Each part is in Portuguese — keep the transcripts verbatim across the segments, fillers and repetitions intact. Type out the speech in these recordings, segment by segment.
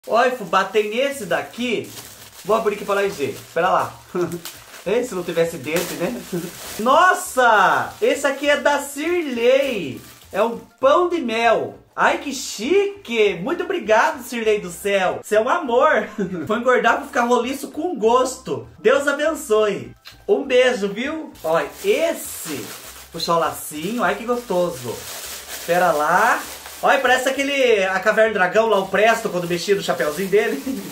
Olha, fubá, tem esse daqui. Vou abrir aqui pra nós ver. Espera lá. Ei, se não tivesse dente, né? Nossa! Esse aqui é da Sirley. É um pão de mel. Ai, que chique! Muito obrigado, Sirley do céu. Você é um amor. Vou engordar pra ficar roliço com gosto. Deus abençoe. Um beijo, viu? Olha, esse. Puxar o lacinho. Ai, que gostoso. Espera lá. Olha, parece aquele... A Caverna do Dragão, lá o Presto, quando mexia no chapeuzinho dele.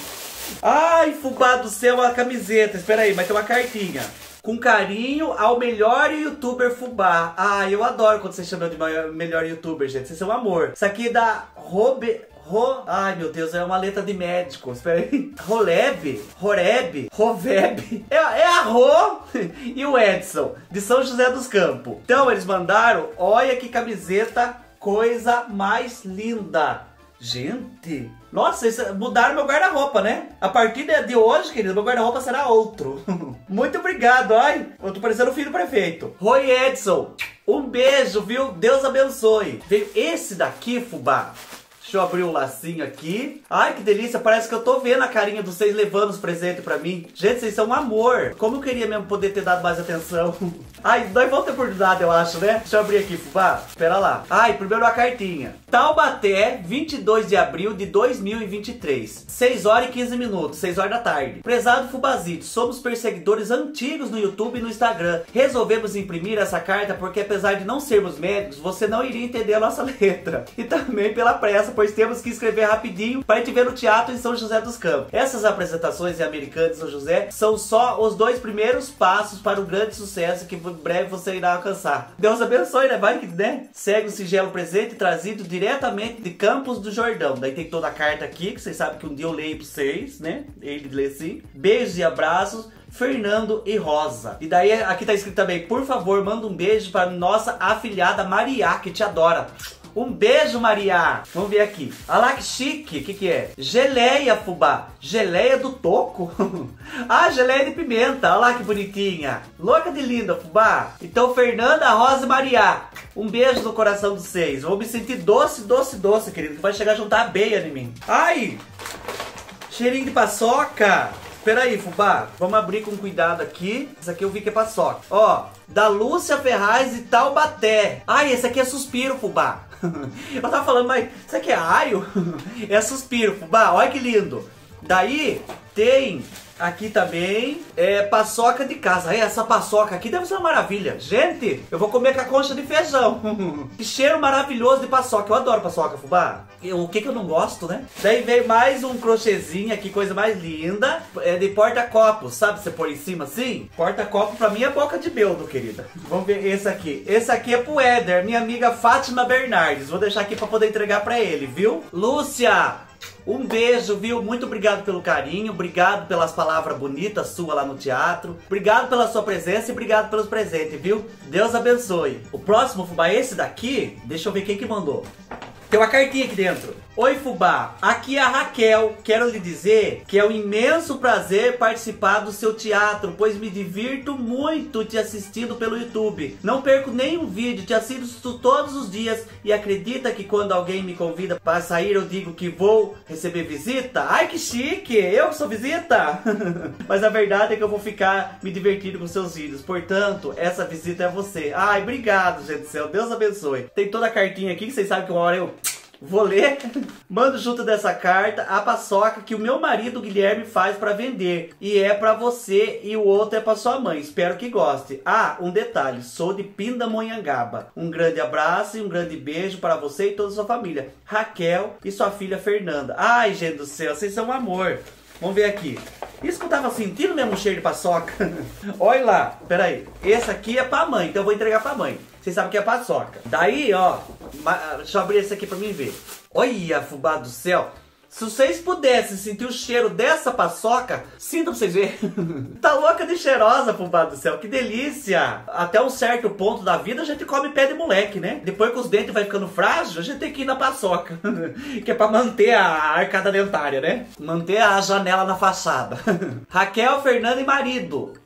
Ai, fubá do céu, a camiseta. Espera aí, mas tem uma cartinha. Com carinho ao melhor youtuber fubá. Ah, eu adoro quando você chama de maior, melhor youtuber, gente. Vocês são um amor. Isso aqui é da Robe... Ro... Ai, meu Deus, é uma letra de médico. Espera aí. Roleb, Horeb, Roveb. É, é a Ro e o Edson, de São José dos Campos. Então, eles mandaram... Olha que camiseta, coisa mais linda. Gente... Nossa, vocês mudaram meu guarda-roupa, né? A partir de hoje, querido, meu guarda-roupa será outro. Muito obrigado, ai. Eu tô parecendo o filho do prefeito. Roy Edson, um beijo, viu? Deus abençoe. Veio esse daqui, fubá. Deixa eu abrir o lacinho aqui. Ai, que delícia. Parece que eu tô vendo a carinha de vocês levando os presentes pra mim. Gente, vocês são um amor. Como eu queria mesmo poder ter dado mais atenção. Ai, nós vamos ter oportunidade, eu acho, né? Deixa eu abrir aqui, fubá. Espera lá. Ai, primeiro a cartinha. Taubaté, vinte e dois de abril de dois mil e vinte e três. seis horas e quinze minutos. seis horas da tarde. Prezado Fubazito, somos perseguidores antigos no YouTube e no Instagram. Resolvemos imprimir essa carta porque, apesar de não sermos médicos, você não iria entender a nossa letra. E também pela pressa, pois temos que escrever rapidinho para te ver no teatro em São José dos Campos. Essas apresentações em Americana e São José são só os dois primeiros passos para um grande sucesso que em breve você irá alcançar. Deus abençoe, né? Vai que, né? Segue o singelo presente trazido diretamente de Campos do Jordão. Daí tem toda a carta aqui, que vocês sabem que um dia eu leio para vocês, né? Ele lê assim. Beijos e abraços. Fernando e Rosa. E daí aqui tá escrito também: por favor, manda um beijo para nossa afilhada Maria, que te adora. Um beijo, Maria. Vamos ver aqui. Olha lá que chique. O que que é? Geleia, fubá. Geleia do toco? Ah, geleia de pimenta. Olha lá que bonitinha. Louca de linda, fubá. Então, Fernanda, Rosa e Maria, um beijo no coração de vocês. Vou me sentir doce, doce, doce, querido. Que vai chegar a juntar abeia em mim. Ai! Cheirinho de paçoca. Espera aí, fubá. Vamos abrir com cuidado aqui. Esse aqui eu vi que é paçoca. Ó, da Lúcia Ferraz e Taubaté. Ai, esse aqui é suspiro, fubá. Eu tava falando, mas isso aqui é aio? É suspiro, fubá. Olha que lindo. Daí tem aqui também é paçoca de casa. Essa paçoca aqui deve ser uma maravilha. Gente, eu vou comer com a concha de feijão. Que cheiro maravilhoso de paçoca. Eu adoro paçoca, fubá. O que que eu não gosto, né? Daí veio mais um crochêzinho aqui, coisa mais linda. É de porta-copos, sabe? Você põe em cima assim. Porta-copo pra mim é boca de beldo, querida. Vamos ver esse aqui. Esse aqui é pro Éder, minha amiga Fátima Bernardes. Vou deixar aqui pra poder entregar pra ele, viu? Lúcia, um beijo, viu? Muito obrigado pelo carinho, obrigado pelas palavras bonitas suas lá no teatro, obrigado pela sua presença e obrigado pelos presentes, viu? Deus abençoe. O próximo, fubá, esse daqui, deixa eu ver quem que mandou. Tem uma cartinha aqui dentro. Oi, fubá, aqui é a Raquel. Quero lhe dizer que é um imenso prazer participar do seu teatro, pois me divirto muito te assistindo pelo YouTube. Não perco nenhum vídeo, te assisto todos os dias e acredita que quando alguém me convida para sair eu digo que vou receber visita? Ai, que chique! Eu que sou visita? Mas a verdade é que eu vou ficar me divertindo com seus vídeos. Portanto, essa visita é você. Ai, obrigado, gente do céu. Deus abençoe. Tem toda a cartinha aqui que vocês sabem que uma hora eu... vou ler. Mando junto dessa carta a paçoca que o meu marido Guilherme faz para vender. E é para você e o outro é para sua mãe. Espero que goste. Ah, um detalhe. Sou de Pindamonhangaba. Um grande abraço e um grande beijo para você e toda a sua família. Raquel e sua filha Fernanda. Ai, gente do céu, vocês são um amor. Vamos ver aqui. Isso que eu tava sentindo mesmo, um cheiro de paçoca. Olha lá. Pera aí. Esse aqui é pra mãe, então eu vou entregar pra mãe. Vocês sabem que é paçoca. Daí, ó. Deixa eu abrir esse aqui pra mim ver. Olha, fubá do céu. Se vocês pudessem sentir o cheiro dessa paçoca, sinta pra vocês verem. Tá louca de cheirosa, fubá do céu. Que delícia. Até um certo ponto da vida a gente come pé de moleque, né? Depois que os dentes vai ficando frágeis, a gente tem que ir na paçoca. Que é pra manter a arcada dentária, né? Manter a janela na fachada. Raquel, Fernanda e marido.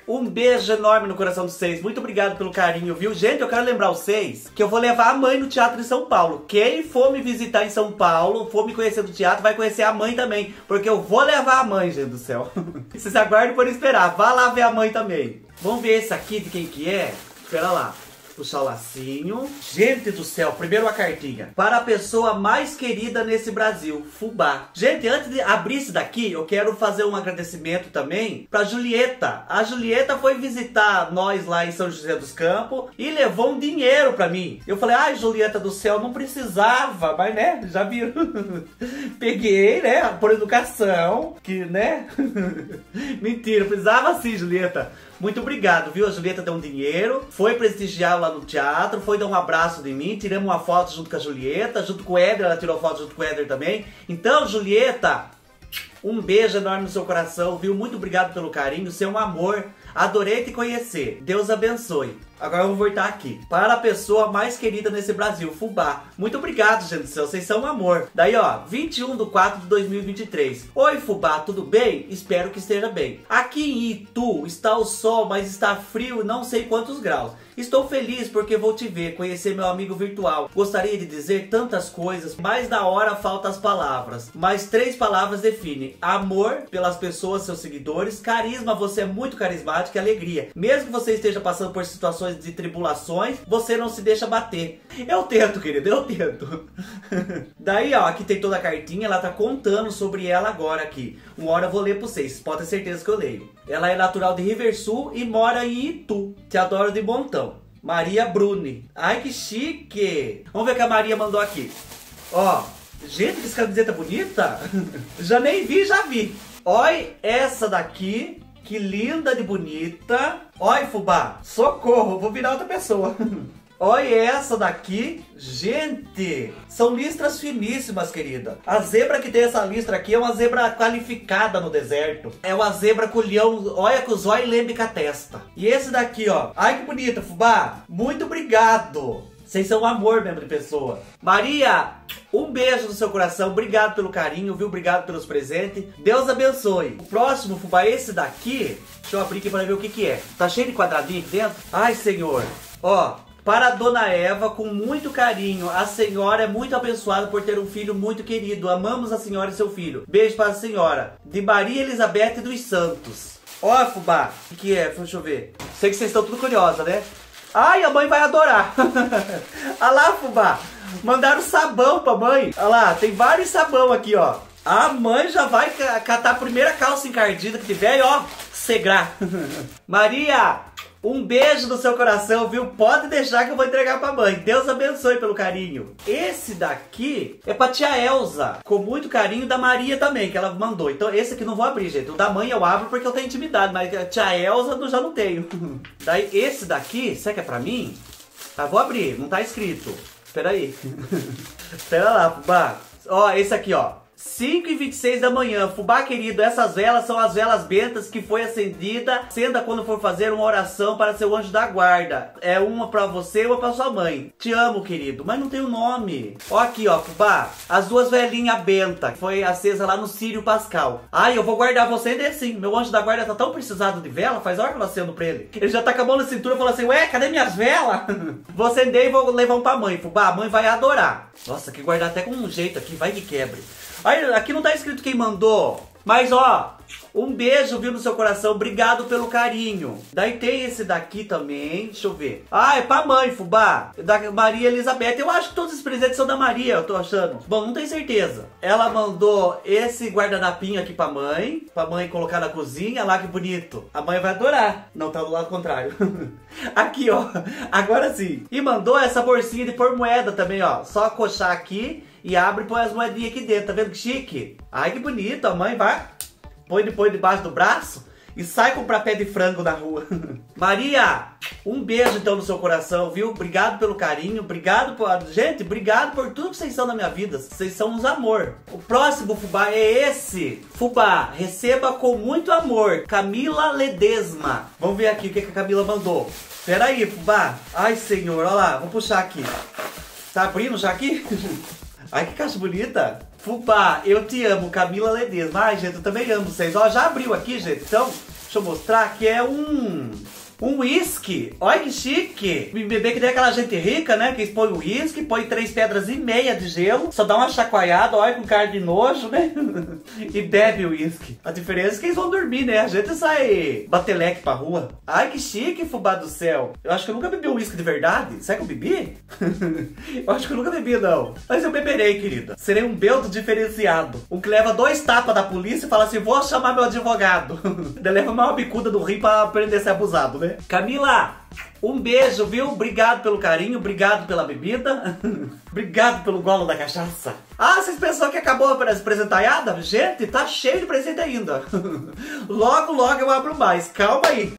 um beijo enorme no coração de vocês. Muito obrigado pelo carinho, viu? Gente, eu quero lembrar vocês que eu vou levar a mãe no teatro em São Paulo. Quem for me visitar em São Paulo, for me conhecer do teatro, vai conhecer a mãe também. Porque eu vou levar a mãe, gente do céu. Vocês aguardem por esperar. Vá lá ver a mãe também. Vamos ver esse aqui de quem que é? Espera lá. Puxar o lacinho. Gente do céu, primeiro uma cartinha. Para a pessoa mais querida nesse Brasil, Fubá. Gente, antes de abrir esse daqui, eu quero fazer um agradecimento também pra Julieta. A Julieta foi visitar nós lá em São José dos Campos e levou um dinheiro pra mim. Eu falei, ai Julieta do céu, não precisava, mas né, já viram. Peguei, né, por educação, que né. Mentira, precisava sim, Julieta. Muito obrigado, viu? A Julieta deu um dinheiro, foi prestigiar lá no teatro, foi dar um abraço de mim, tiramos uma foto junto com a Julieta, junto com o Éder, ela tirou foto junto com o Éder também. Então, Julieta, um beijo enorme no seu coração, viu? Muito obrigado pelo carinho, você é um amor. Adorei te conhecer. Deus abençoe. Agora eu vou voltar aqui. Para a pessoa mais querida nesse Brasil, Fubá. Muito obrigado, gente do céu. Vocês são um amor. Daí, ó, vinte e um de quatro de dois mil e vinte e três. Oi, Fubá, tudo bem? Espero que esteja bem. Aqui em Itu está o sol, mas está frio, não sei quantos graus. Estou feliz porque vou te ver, conhecer meu amigo virtual. Gostaria de dizer tantas coisas, mas na hora faltam as palavras. Mas três palavras definem: amor pelas pessoas, seus seguidores, carisma, você é muito carismático e alegria. Mesmo que você esteja passando por situações de tribulações, você não se deixa bater. Eu tento, querido, eu tento. Daí, ó, aqui tem toda a cartinha, ela tá contando sobre ela agora aqui. Uma hora eu vou ler pra vocês, pode ter certeza que eu leio. Ela é natural de Riversul e mora em Itu. Te adoro de montão. Maria Bruni. Ai, que chique. Vamos ver o que a Maria mandou aqui. Ó, gente, que camiseta bonita. Já nem vi, já vi. Olha essa daqui. Que linda de bonita. Olha, Fubá. Socorro, vou virar outra pessoa. Olha essa daqui. Gente, são listras finíssimas, querida. A zebra que tem essa listra aqui é uma zebra qualificada no deserto. É uma zebra com leão, olha com os olhos e lembre com a testa. E esse daqui, ó. Ai, que bonita, Fubá. Muito obrigado. Vocês são um amor mesmo de pessoa. Maria, um beijo no seu coração. Obrigado pelo carinho, viu? Obrigado pelos presentes. Deus abençoe. O próximo, Fubá, esse daqui. Deixa eu abrir aqui para ver o que que é. Tá cheio de quadradinho aqui dentro? Ai, Senhor. Ó. Para a Dona Eva, com muito carinho, a senhora é muito abençoada por ter um filho muito querido. Amamos a senhora e seu filho. Beijo para a senhora. De Maria Elizabeth dos Santos. Ó, Fubá. O que é? Deixa eu ver. Sei que vocês estão tudo curiosa, né? Ai, a mãe vai adorar. Olha lá, Fubá. Mandaram sabão pra mãe. Olha lá, tem vários sabão aqui, ó. A mãe já vai catar a primeira calça encardida que tiver e, ó, segrar. Maria, um beijo no seu coração, viu? Pode deixar que eu vou entregar pra mãe. Deus abençoe pelo carinho. Esse daqui é pra tia Elza, com muito carinho, da Maria também, que ela mandou. Então esse aqui não vou abrir, gente. O da mãe eu abro porque eu tenho intimidade, mas a tia Elza eu já não tenho. Daí esse daqui, será que é pra mim? Tá, vou abrir, não tá escrito. Espera aí. Espera lá, Fubá. Ó, esse aqui, ó. cinco e vinte e seis da manhã, Fubá querido, essas velas são as velas bentas que foi acendida. Acenda quando for fazer uma oração para seu anjo da guarda. É uma para você e uma para sua mãe. Te amo, querido, mas não tem o um nome. Ó aqui, ó, Fubá, as duas velinhas benta, que foi acesa lá no Círio Pascal. Ai, eu vou guardar você ainda assim. Meu anjo da guarda tá tão precisado de vela, faz hora que eu acendo pra ele. Ele já tá com a mão na cintura e falou assim, ué, cadê minhas velas? Vou acender e vou levar um pra mãe, Fubá, a mãe vai adorar. Nossa, que guardar até com um jeito aqui, vai que quebre. Aí, aqui não tá escrito quem mandou, mas ó, um beijo, viu, no seu coração, obrigado pelo carinho. Daí tem esse daqui também, deixa eu ver. Ah, é pra mãe, Fubá, da Maria Elizabeth. Eu acho que todos os presentes são da Maria, eu tô achando. Bom, não tenho certeza. Ela mandou esse guardanapinho aqui pra mãe, pra mãe colocar na cozinha, lá que bonito. A mãe vai adorar. Não, tá do lado contrário. Aqui, ó, agora sim. E mandou essa bolsinha de pôr moeda também, ó. Só acochar aqui e abre e põe as moedinhas aqui dentro, tá vendo que chique? Ai, que bonito, a mãe vai, põe depois debaixo do braço e sai comprar pé de frango na rua. Maria, um beijo então no seu coração, viu? Obrigado pelo carinho, obrigado por... Gente, obrigado por tudo que vocês são na minha vida, vocês são uns amor. O próximo, Fubá, é esse. Fubá, receba com muito amor, Camila Ledesma. Vamos ver aqui o que a Camila mandou. Pera aí, Fubá. Ai, senhor, olha lá, vou puxar aqui. Tá abrindo já aqui? Ai, que caixa bonita. Fubá, eu te amo, Camila Ledesma. Ai, gente, eu também amo vocês. Ó, já abriu aqui, gente. Então, Deixa eu mostrar que é um... Um whisky, olha que chique. Beber que nem aquela gente rica, né? Que põe o whisky, põe três pedras e meia de gelo, só dá uma chacoalhada, olha com cara de nojo, né? E bebe o whisky. A diferença é que eles vão dormir, né? A gente sai bateleque pra rua. Ai, que chique, fubá do céu. Eu acho que eu nunca bebi um whisky de verdade. Será que eu bebi? Eu acho que eu nunca bebi, não. Mas eu beberei, querida. Serei um beldo diferenciado. Um que leva dois tapas da polícia e fala assim, vou chamar meu advogado. Ele leva uma bicuda do rio pra aprender a ser abusado, né? Camila, um beijo, viu? Obrigado pelo carinho, obrigado pela bebida, obrigado pelo golo da cachaça. Ah, vocês pensaram que acabou a presentaiada? Gente, tá cheio de presente ainda. Logo, logo eu abro mais, calma aí.